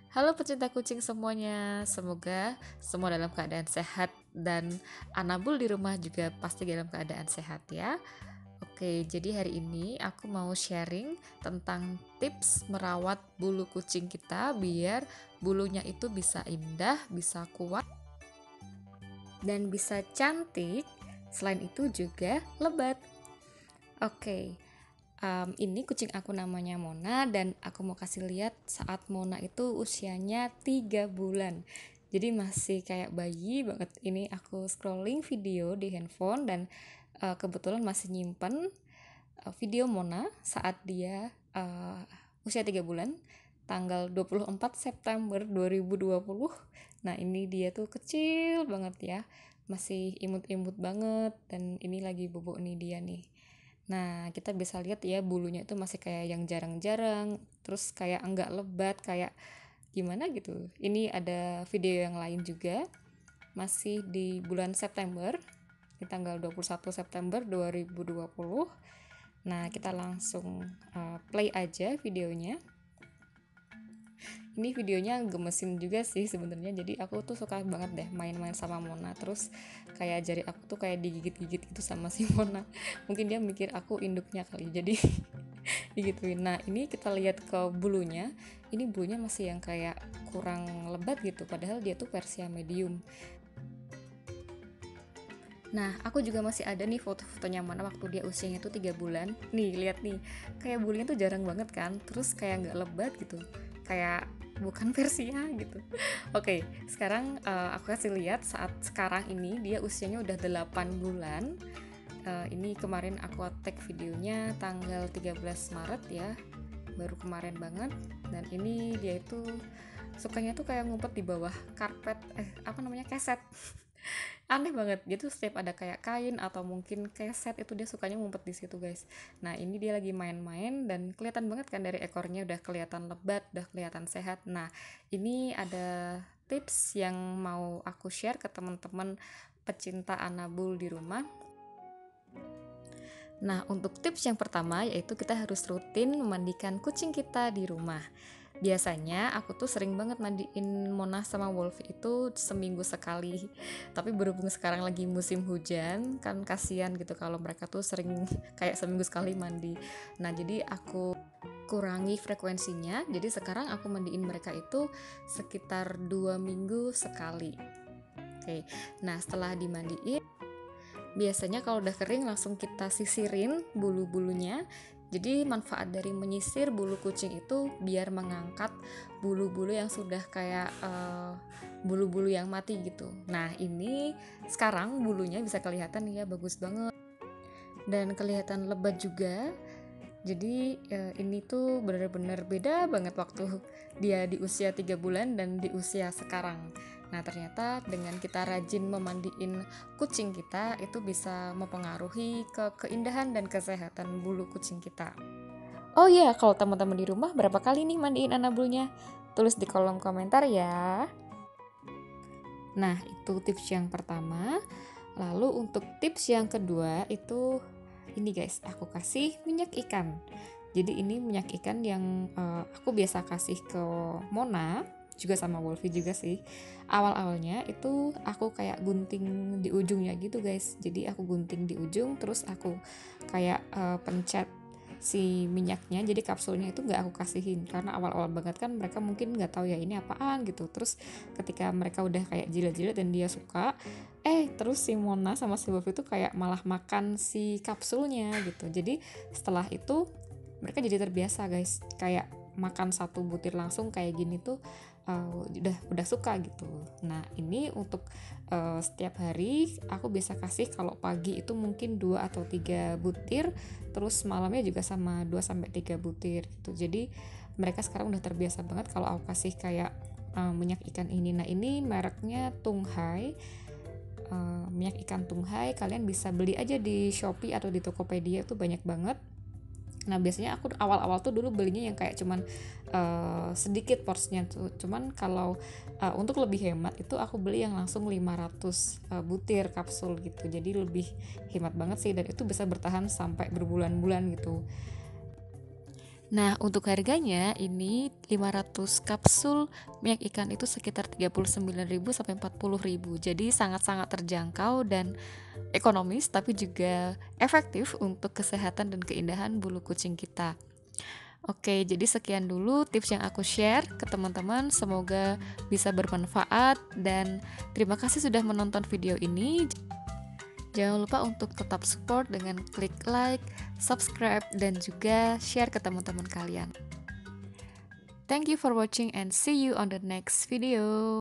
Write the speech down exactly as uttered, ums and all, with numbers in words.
Halo pecinta kucing semuanya, semoga semua dalam keadaan sehat dan Anabul di rumah juga pasti dalam keadaan sehat ya. Oke, jadi hari ini aku mau sharing tentang tips merawat bulu kucing kita biar bulunya itu bisa indah, bisa kuat, dan bisa cantik. Selain itu juga lebat. Oke, um, ini kucing aku namanya Mona dan aku mau kasih lihat saat Mona itu usianya tiga bulan. Jadi masih kayak bayi banget. Ini aku scrolling video di handphone dan uh, kebetulan masih nyimpen uh, video Mona saat dia uh, usia tiga bulan tanggal dua puluh empat September dua ribu dua puluh. Nah, ini dia tuh kecil banget ya. Masih imut-imut banget dan ini lagi bubuk nih dia nih. Nah, kita bisa lihat ya bulunya itu masih kayak yang jarang-jarang, terus kayak enggak lebat, kayak gimana gitu. Ini ada video yang lain juga, masih di bulan September, di tanggal dua puluh satu September dua ribu dua puluh. Nah, kita langsung uh, play aja videonya. Ini videonya gemesin juga sih sebenarnya, jadi aku tuh suka banget deh main-main sama Mona. Terus kayak jari aku tuh kayak digigit-gigit gitu sama si Mona. Mungkin dia mikir aku induknya kali, jadi digituin. Nah, ini kita lihat ke bulunya. Ini bulunya masih yang kayak kurang lebat gitu, padahal dia tuh Persia medium. Nah, aku juga masih ada nih foto-fotonya Mana waktu dia usianya tuh tiga bulan. Nih, lihat nih. Kayak bulunya tuh jarang banget kan. Terus kayak nggak lebat gitu. Kayak bukan Persia gitu. Oke, sekarang uh, aku kasih lihat saat sekarang ini dia usianya udah delapan bulan. Uh, ini kemarin aku tag videonya tanggal tiga belas Maret ya. Baru kemarin banget. Dan ini dia itu sukanya tuh kayak ngumpet di bawah karpet, eh apa namanya, keset. Aneh banget, dia tuh setiap ada kayak kain atau mungkin keset itu dia sukanya ngumpet di situ guys. Nah, ini dia lagi main-main dan kelihatan banget kan dari ekornya udah kelihatan lebat, udah kelihatan sehat. Nah, ini ada tips yang mau aku share ke teman-teman pecinta Anabul di rumah. Nah, untuk tips yang pertama yaitu kita harus rutin memandikan kucing kita di rumah. Biasanya aku tuh sering banget mandiin Mona sama Wolf itu seminggu sekali. Tapi berhubung sekarang lagi musim hujan, kan kasihan gitu kalau mereka tuh sering kayak seminggu sekali mandi. Nah, jadi aku kurangi frekuensinya. Jadi sekarang aku mandiin mereka itu sekitar dua minggu sekali. Oke, nah setelah dimandiin, biasanya kalau udah kering langsung kita sisirin bulu-bulunya. Jadi manfaat dari menyisir bulu kucing itu biar mengangkat bulu-bulu yang sudah kayak uh, bulu-bulu yang mati gitu. Nah, ini sekarang bulunya bisa kelihatan ya bagus banget dan kelihatan lebat juga. Jadi uh, ini tuh benar-benar beda banget waktu dia di usia tiga bulan dan di usia sekarang. Nah, ternyata dengan kita rajin memandiin kucing kita itu bisa mempengaruhi ke keindahan dan kesehatan bulu kucing kita. Oh iya, kalau teman-teman di rumah berapa kali nih mandiin anabulnya? Tulis di kolom komentar ya. Nah, itu tips yang pertama. Lalu untuk tips yang kedua itu ini guys, aku kasih minyak ikan. Jadi ini minyak ikan yang uh, aku biasa kasih ke Mona, juga sama Wolfie juga sih. Awal-awalnya itu aku kayak gunting di ujungnya gitu guys. Jadi aku gunting di ujung, terus aku kayak uh, pencet si minyaknya, jadi kapsulnya itu nggak aku kasihin karena awal-awal banget kan mereka mungkin nggak tahu ya ini apaan gitu. Terus ketika mereka udah kayak jilat-jilat dan dia suka, eh terus si Mona sama si Wolf itu kayak malah makan si kapsulnya gitu. Jadi setelah itu mereka jadi terbiasa guys, kayak makan satu butir langsung kayak gini tuh uh, udah udah suka gitu. Nah, ini untuk uh, setiap hari aku bisa kasih, kalau pagi itu mungkin dua atau tiga butir, terus malamnya juga sama dua sampai tiga butir gitu. Jadi mereka sekarang udah terbiasa banget kalau aku kasih kayak uh, minyak ikan ini. Nah, ini mereknya Tunghai. Uh, minyak ikan Tunghai kalian bisa beli aja di Shopee atau di Tokopedia, itu banyak banget. Nah, biasanya aku awal-awal tuh dulu belinya yang kayak cuman uh, sedikit porsinya tuh. Cuman kalau uh, untuk lebih hemat itu aku beli yang langsung lima ratus uh, butir kapsul gitu. Jadi lebih hemat banget sih, dan itu bisa bertahan sampai berbulan-bulan gitu. Nah, untuk harganya ini lima ratus kapsul minyak ikan itu sekitar tiga puluh sembilan ribu sampai empat puluh ribu. Jadi sangat-sangat terjangkau dan ekonomis, tapi juga efektif untuk kesehatan dan keindahan bulu kucing kita. Oke, jadi sekian dulu tips yang aku share ke teman-teman. Semoga bisa bermanfaat dan terima kasih sudah menonton video ini. Jangan lupa untuk tetap support dengan klik like, subscribe, dan juga share ke teman-teman kalian. Thank you for watching and see you on the next video.